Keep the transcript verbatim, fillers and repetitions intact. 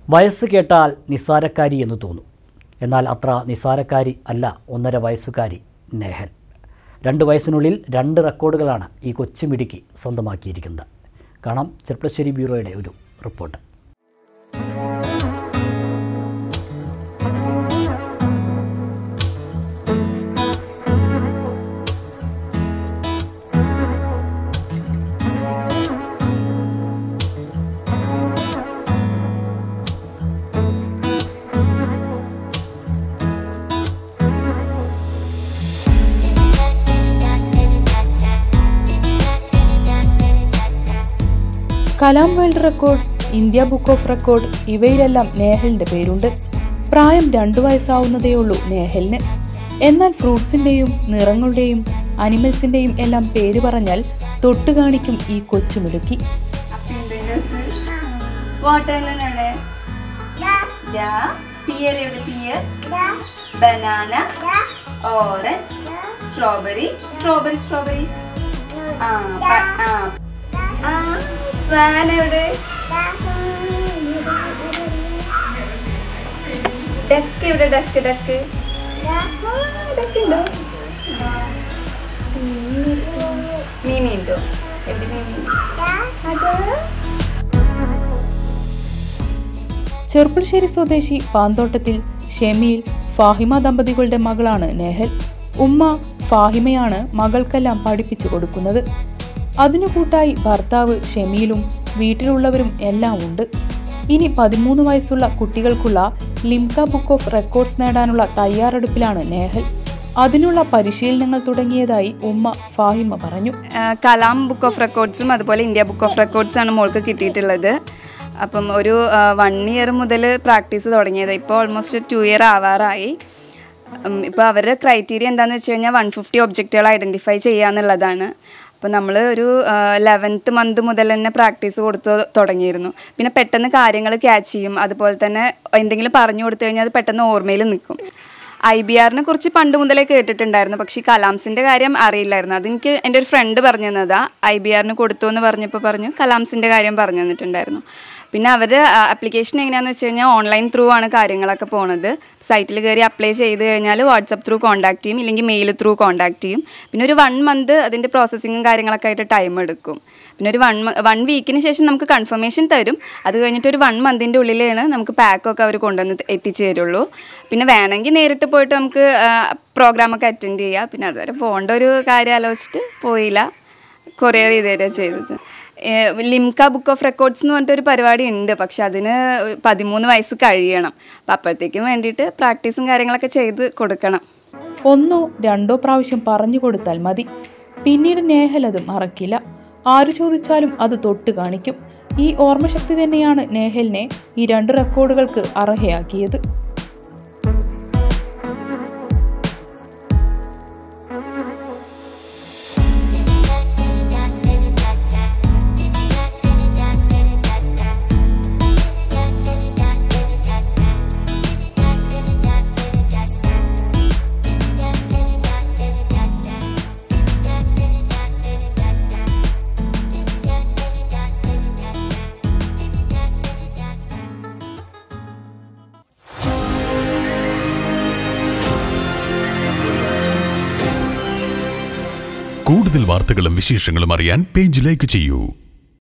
വയസ്സ് കേട്ടാൽ നിസ്സാരക്കാരി എന്ന് തോന്നും. എന്നാൽ അത്ര നിസ്സാരക്കാരി അല്ല ഒന്നര വയസ്സുകാരി നേഹൽ. രണ്ട് വയസ്സിനുള്ളിൽ രണ്ട് റെക്കോർഡുകളാണ് ഈ കൊച്ചുമിടുക്കി സ്വന്തമാക്കിയിരിക്കുന്നത്. കാണാം ചെർപ്പളശ്ശേരി ബ്യൂറോയുടെ ഒരു report. Kalam world record, India book of record ഇവയിലെല്ലാം നേഹലിന്റെ പേരുണ്ട്. പ്രായം രണ്ടു വയസ്സാവുന്നതേയുള്ളൂ നേഹലിന്. എന്നാൽ ഫ്രൂട്ട്സിന്റെയും നിറങ്ങളുടെയും അനിമൽസിന്റെയും എല്ലാം പേര് പറഞ്ഞാൽ തൊട്ടു കാണിക്കും ഈ കൊച്ചുമിടുക്കി. Orange, strawberry strawberry strawberry duck എവിടെ? ഡക്ക് ഡക്ക് ഡക്ക് ഉണ്ടോ? മീമി ഉണ്ടോ? എവിടെ മീമി? ചെർപ്പളശ്ശേരി സ്വദേശി പാന്തോട്ടത്തിൽ ഷെമീൽ, ഫാഹിമ ദമ്പതികളുടെ മകളാണ് നേഹൽ. ഉമ്മ ഫാഹിമയാണ് മകൾക്കെല്ലാം പഠിപ്പിച്ചു കൊടുക്കുന്നത്. അതിനു കൂട്ടായി ഭർത്താവ് ഷെമീലും വീട്ടിലുള്ളവരും എല്ലാം ഉണ്ട്. ഇനി പതിമൂന്ന് വയസ്സുള്ള കുട്ടികൾക്കുള്ള ലിംക ബുക്ക് ഓഫ് റെക്കോർഡ്സ് നേടാനുള്ള തയ്യാറെടുപ്പിലാണ് നേഹൽ. അതിനുള്ള പരിശീലനങ്ങൾ തുടങ്ങിയതായി ഉമ്മ ഫാഹിമ പറഞ്ഞു. കലാം ബുക്ക് ഓഫ് റെക്കോർഡ്സും അതുപോലെ ഇന്ത്യ ബുക്ക് ഓഫ് റെക്കോർഡ്സ് ആണ് മോൾക്ക് കിട്ടിയിട്ടുള്ളത്. അപ്പം ഒരു വൺ ഇയർ മുതൽ പ്രാക്ടീസ് തുടങ്ങിയത്. ഇപ്പോൾ ഓൾമോസ്റ്റ് ടു ഇയർ ആവാറായി. ഇപ്പോൾ അവരുടെ ക്രൈറ്റീരിയ എന്താണെന്ന് വെച്ച് കഴിഞ്ഞാൽ വൺ ഫിഫ്റ്റി ഒബ്ജക്റ്റുകൾ ഐഡൻറ്റിഫൈ ചെയ്യുക എന്നുള്ളതാണ്. അപ്പോൾ നമ്മൾ ഒരു ലെവൻത്ത് മന്ത് മുതൽ തന്നെ പ്രാക്ടീസ് കൊടുത്ത് തുടങ്ങിയിരുന്നു. പിന്നെ പെട്ടെന്ന് കാര്യങ്ങൾ ക്യാച്ച് ചെയ്യും. അതുപോലെ തന്നെ എന്തെങ്കിലും പറഞ്ഞു കൊടുത്തു കഴിഞ്ഞാൽ അത് പെട്ടെന്ന് ഓർമ്മയിൽ നിൽക്കും. ഐ ബി ആറിനെ കുറിച്ച് പണ്ട് മുതലേ കേട്ടിട്ടുണ്ടായിരുന്നു. പക്ഷേ ഈ കലാംസിൻ്റെ കാര്യം അറിയില്ലായിരുന്നു. അതെനിക്ക് എൻ്റെ ഒരു ഫ്രണ്ട് പറഞ്ഞു തന്നതാണ്. ഐ ബി ആറിന് കൊടുത്തു എന്ന് പറഞ്ഞപ്പോൾ പറഞ്ഞു കലാംസിൻ്റെ കാര്യം പറഞ്ഞു തന്നിട്ടുണ്ടായിരുന്നു. പിന്നെ അവർ ആപ്ലിക്കേഷൻ എങ്ങനെയാണെന്ന് വെച്ച് കഴിഞ്ഞാൽ ഓൺലൈൻ ത്രൂ ആണ് കാര്യങ്ങളൊക്കെ പോണത്. സൈറ്റിൽ കയറി അപ്ലൈ ചെയ്ത് കഴിഞ്ഞാൽ വാട്സപ്പ് ത്രൂ കോൺടാക്ട് ചെയ്യും, ഇല്ലെങ്കിൽ മെയിൽ ത്രൂ കോൺടാക്ട് ചെയ്യും. പിന്നെ ഒരു വൺ മന്ത് അതിൻ്റെ പ്രോസസ്സിങ്ങും കാര്യങ്ങളൊക്കെ ആയിട്ട് ടൈം എടുക്കും. പിന്നെ ഒരു വൺ വൺ വീക്കിന് ശേഷം നമുക്ക് കൺഫർമേഷൻ തരും. അത് കഴിഞ്ഞിട്ട് ഒരു വൺ മന്തിൻ്റെ ഉള്ളിലാണ് നമുക്ക് പാക്കൊക്കെ അവർ കൊണ്ടുവന്ന് എത്തിച്ചു തരുള്ളൂ. പിന്നെ വേണമെങ്കിൽ നേരിട്ട് പോയിട്ട് നമുക്ക് പ്രോഗ്രാമൊക്കെ അറ്റൻഡ് ചെയ്യാം. പിന്നെ അതുവരെ പോകേണ്ട ഒരു കാര്യം ആലോചിച്ചിട്ട് പോയില്ല, കൊറിയർ ചെയ്തേരാ ചെയ്തത്. ലിംക ബുക്ക് ഓഫ് റെക്കോർഡ്സ് എന്ന് പറഞ്ഞിട്ടൊരു പരിപാടി ഉണ്ട്. പക്ഷെ അതിന് പതിമൂന്ന് വയസ്സ് കഴിയണം. അപ്പം അപ്പോഴത്തേക്കും വേണ്ടിയിട്ട് പ്രാക്ടീസും കാര്യങ്ങളൊക്കെ ചെയ്ത് കൊടുക്കണം. ഒന്നോ രണ്ടോ പ്രാവശ്യം പറഞ്ഞു കൊടുത്താൽ മതി. പിന്നീട് നേഹൽ അത് മറക്കില്ല. ആര് ചോദിച്ചാലും അത് തൊട്ട് കാണിക്കും. ഈ ഓർമ്മശക്തി തന്നെയാണ് നേഹലിനെ ഈ രണ്ട് റെക്കോർഡുകൾക്ക് അർഹയാക്കിയത്. കൂടുതൽ വാർത്തകളും വിശേഷങ്ങളും അറിയാൻ പേജ് ലൈക്ക് ചെയ്യൂ.